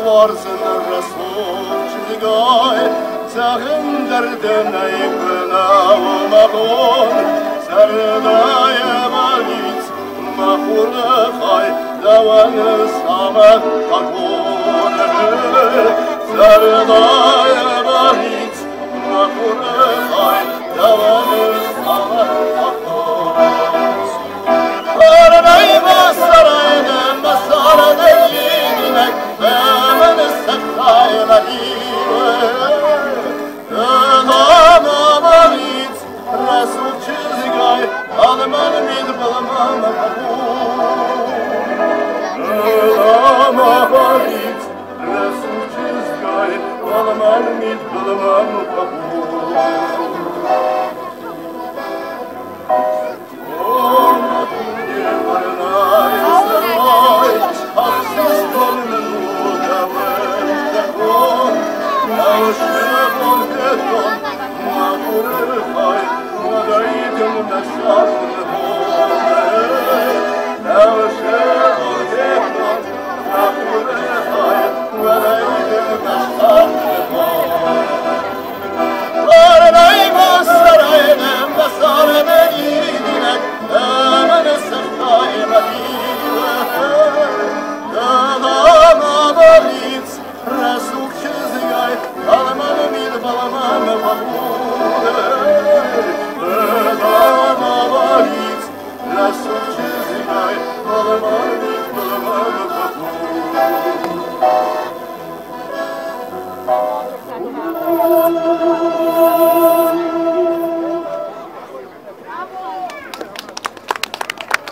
varsın Resul çizgay Zahın derdine yıkınavmakon Serdaya valit mahur khay Davanı samak takon Serdaya valit mahur khay Davanı samak takon Arabay basarayna masarada yinek Hemen saklayla Dağına varit Resul çizgay Alman mid bulman Dağına varit Resul çizgay Alman mid bulman Alman mid balaman